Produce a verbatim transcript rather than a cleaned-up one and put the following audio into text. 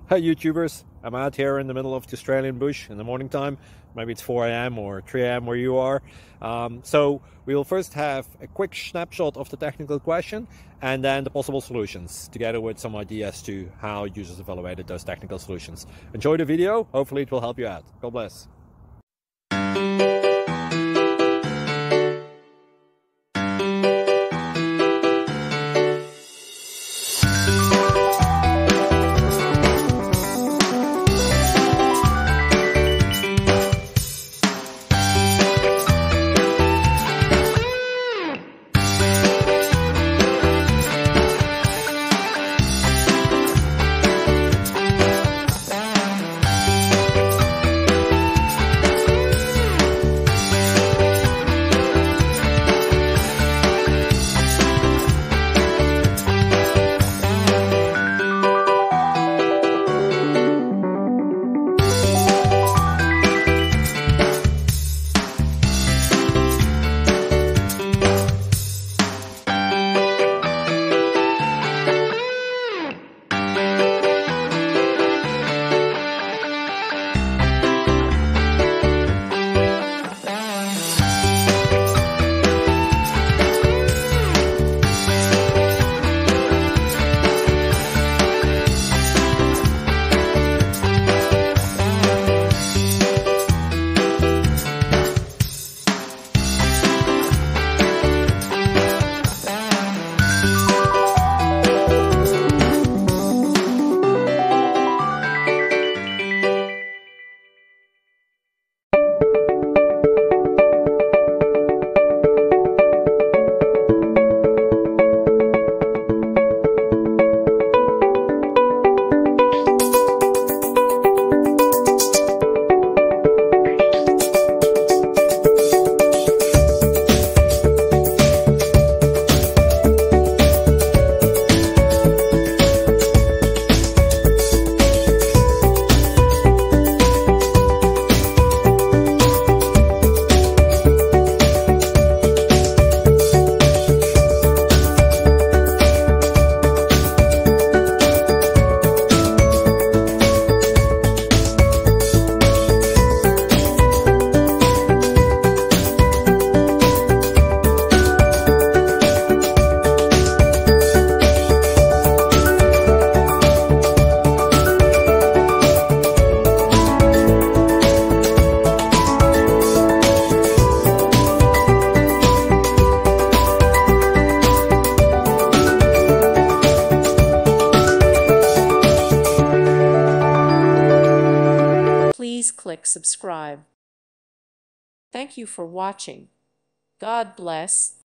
Hi YouTubers, I'm out here in the middle of the Australian bush in the morning time. Maybe it's four A M or three A M where you are. Um, so we'll first have a quick snapshot of the technical question and then the possible solutions, together with some ideas to how users evaluated those technical solutions. Enjoy the video, hopefully it will help you out. God bless. Please click subscribe. Thank you for watching. God bless.